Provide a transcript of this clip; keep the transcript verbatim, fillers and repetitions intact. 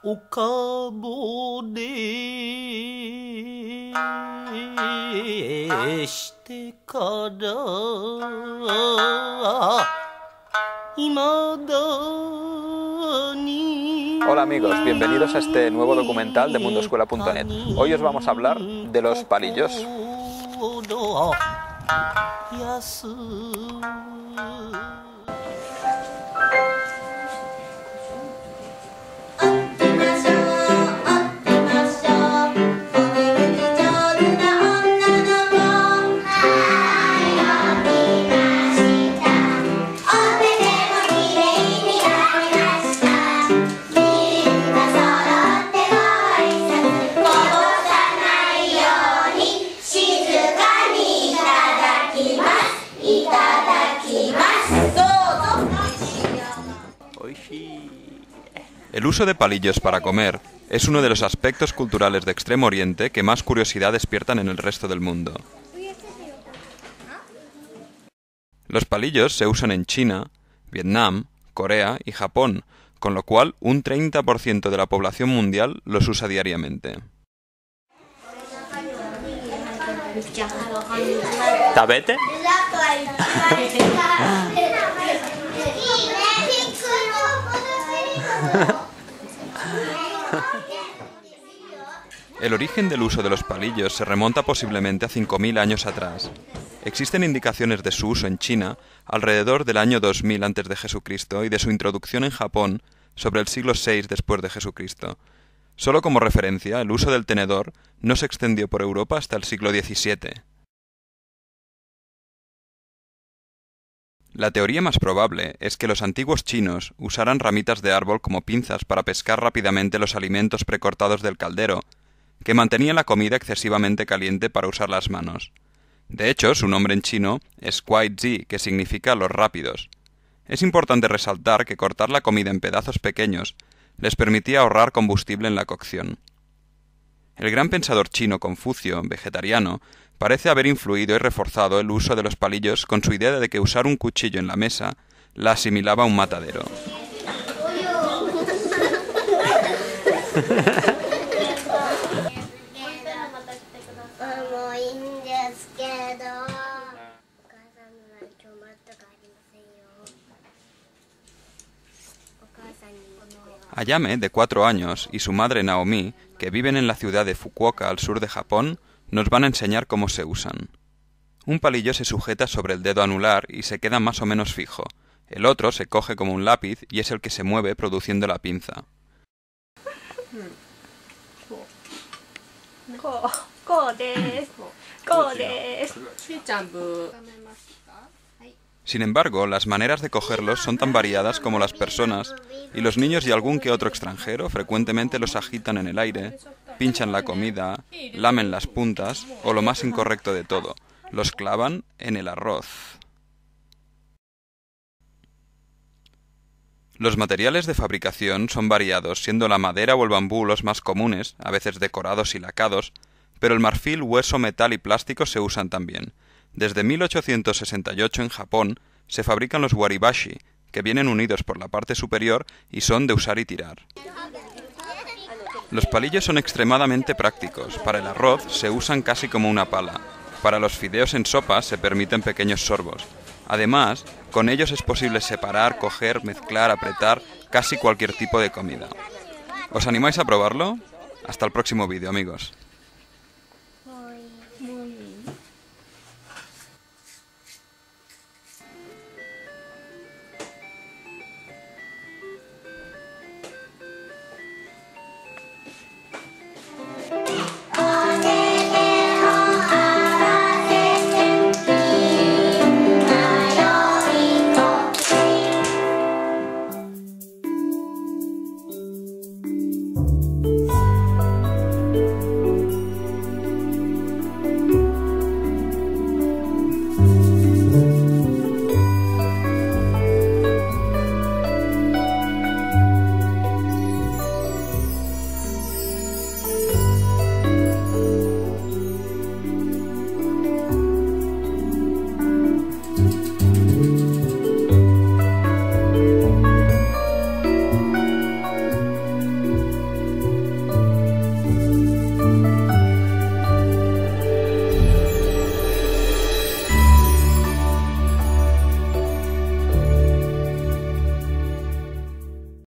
Hola amigos, bienvenidos a este nuevo documental de mundo escuela punto net. Hoy os vamos a hablar de los palillos. El uso de palillos para comer es uno de los aspectos culturales de Extremo Oriente que más curiosidad despiertan en el resto del mundo. Los palillos se usan en China, Vietnam, Corea y Japón, con lo cual un treinta por ciento de la población mundial los usa diariamente. ¿Tabete? El origen del uso de los palillos se remonta posiblemente a cinco mil años atrás. Existen indicaciones de su uso en China alrededor del año dos mil antes de Jesucristo y de su introducción en Japón sobre el siglo seis después de Jesucristo. Solo como referencia, el uso del tenedor no se extendió por Europa hasta el siglo diecisiete. La teoría más probable es que los antiguos chinos usaran ramitas de árbol como pinzas para pescar rápidamente los alimentos precortados del caldero, que mantenía la comida excesivamente caliente para usar las manos. De hecho, su nombre en chino es Kuai Zi, que significa los rápidos. Es importante resaltar que cortar la comida en pedazos pequeños les permitía ahorrar combustible en la cocción. El gran pensador chino Confucio, vegetariano, parece haber influido y reforzado el uso de los palillos con su idea de que usar un cuchillo en la mesa la asimilaba a un matadero. Ayame, de cuatro años, y su madre Naomi, que viven en la ciudad de Fukuoka al sur de Japón, nos van a enseñar cómo se usan. Un palillo se sujeta sobre el dedo anular y se queda más o menos fijo. El otro se coge como un lápiz y es el que se mueve produciendo la pinza. Sin embargo, las maneras de cogerlos son tan variadas como las personas, y los niños y algún que otro extranjero frecuentemente los agitan en el aire, pinchan la comida, lamen las puntas, o lo más incorrecto de todo, los clavan en el arroz. Los materiales de fabricación son variados, siendo la madera o el bambú los más comunes, a veces decorados y lacados, pero el marfil, hueso, metal y plástico se usan también. Desde mil ochocientos sesenta y ocho en Japón se fabrican los waribashi, que vienen unidos por la parte superior y son de usar y tirar. Los palillos son extremadamente prácticos. Para el arroz se usan casi como una pala. Para los fideos en sopa se permiten pequeños sorbos. Además, con ellos es posible separar, coger, mezclar, apretar casi cualquier tipo de comida. ¿Os animáis a probarlo? Hasta el próximo vídeo, amigos.